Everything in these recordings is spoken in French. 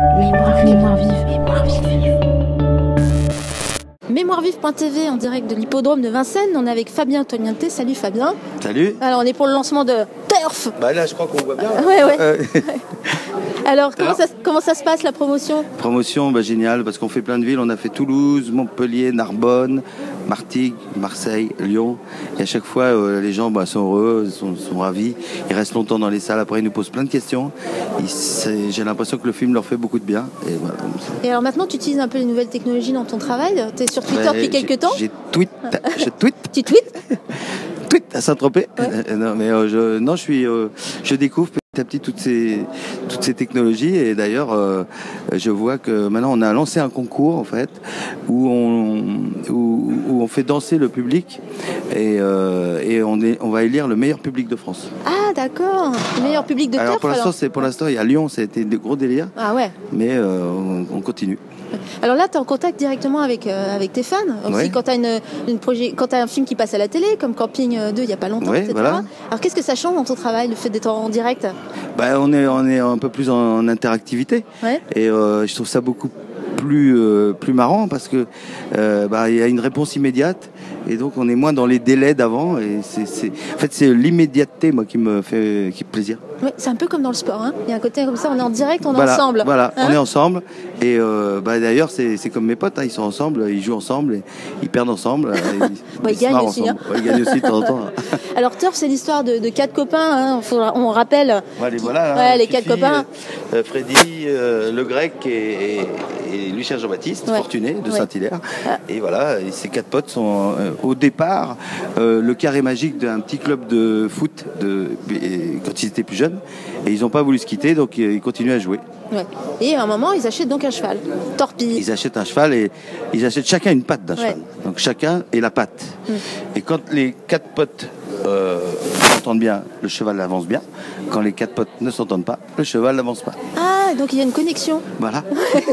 Mémoire vive. Mémoirevive.tv en direct de l'hippodrome de Vincennes. On est avec Fabien Toniente. Salut Fabien. Salut. Alors on est pour le lancement de Turf. Bah là je crois qu'on voit bien. Ouais. Alors comment ça se passe la promotion? Promotion, génial parce qu'on fait plein de villes. On a fait Toulouse, Montpellier, Narbonne, Martigues, Marseille, Lyon. Et à chaque fois les gens sont heureux, sont ravis. Ils restent longtemps dans les salles. Après ils nous posent plein de questions. J'ai l'impression que le film leur fait beaucoup de bien. Et, voilà. Et alors maintenant tu utilises un peu les nouvelles technologies dans ton travail. Tu es sur Twitter depuis quelques temps. Je tweet. Tu tweets? Tweet à Saint-Tropez. Ouais. Non mais je découvre petit à petit toutes ces technologies et d'ailleurs je vois que maintenant on a lancé un concours en fait où on fait danser le public et on va élire le meilleur public de France. Ah d'accord, le meilleur public de alors Turf. pour l'instant il y a Lyon, ça a été de gros délires. Ah ouais. Mais on continue. Alors là, tu es en contact directement avec tes fans. Aussi, ouais. Quand tu as un film qui passe à la télé, comme Camping 2 il n'y a pas longtemps, ouais, etc. Voilà. Alors qu'est-ce que ça change dans ton travail, le fait d'être en direct? On est un peu plus en interactivité. Ouais. Et je trouve ça beaucoup plus marrant parce que il y a une réponse immédiate et donc on est moins dans les délais d'avant et en fait c'est l'immédiateté moi qui me fait plaisir. Oui, c'est un peu comme dans le sport, hein. Il y a un côté comme ça, on est en direct, on est ensemble. Voilà, hein, on est ensemble et d'ailleurs c'est comme mes potes, hein, ils sont ensemble, ils jouent ensemble, et ils perdent ensemble. Ils gagnent aussi. Hein. Ils gagnent aussi de temps en temps. Alors Turf, c'est l'histoire de 4 copains, hein. On rappelle. Les 4 copains. Freddy, le Grec et Lucien Jean-Baptiste, Fortuné de Saint-Hilaire. Et voilà, et ces 4 potes sont au départ le carré magique d'un petit club de foot quand ils étaient plus jeunes. Et ils n'ont pas voulu se quitter, donc ils continuent à jouer. Ouais. Et à un moment, ils achètent donc un cheval, Torpille. Ils achètent un cheval et ils achètent chacun une patte d'un cheval. Donc chacun est la patte. Et quand les 4 potes s'entendent bien, le cheval avance bien. Quand les 4 potes ne s'entendent pas, le cheval n'avance pas. Ah, donc il y a une connexion. Voilà.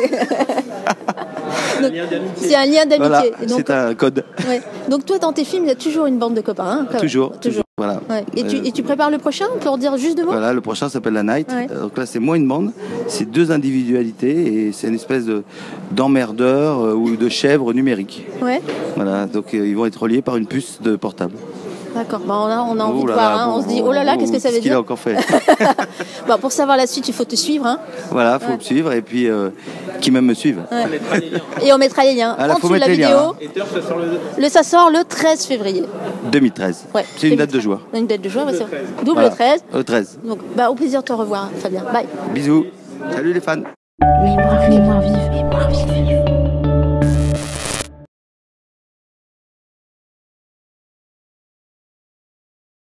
C'est un lien d'amitié. Voilà, c'est un code. Ouais. Donc toi, dans tes films, il y a toujours une bande de copains. Hein, toujours. Voilà. Ouais. Et tu prépares le prochain, on peut en dire juste 2 mots? Voilà, le prochain s'appelle La Night. Ouais. Donc là, c'est moins une bande, c'est 2 individualités et c'est une espèce d'emmerdeur ou de chèvre numérique. Ouais. Voilà, donc ils vont être reliés par une puce de portable. D'accord, on a envie de voir, hein. On se dit, oh là là, qu'est-ce que ça veut dire? Qu'il a encore fait. Pour savoir la suite, il faut te suivre. Hein. Voilà, il faut me suivre et puis qui même me suive. Ouais. Et on mettra les liens en dessous de la vidéo. Hein. Et ça sort le 13 février. 2013. Ouais, c'est une date de joie. Une date de joie, c'est vrai. Double 13. Le 13. Donc, au plaisir de te revoir, Fabien. Bye. Bisous. Salut les fans. Mémoire vive.